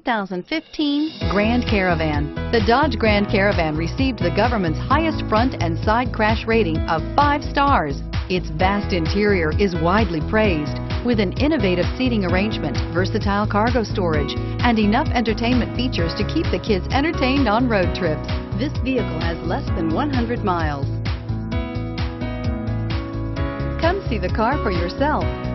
2015 Grand Caravan. The Dodge Grand Caravan received the government's highest front and side crash rating of 5 stars. Its vast interior is widely praised, with an innovative seating arrangement, versatile cargo storage, and enough entertainment features to keep the kids entertained on road trips. This vehicle has less than 100 miles. Come see the car for yourself.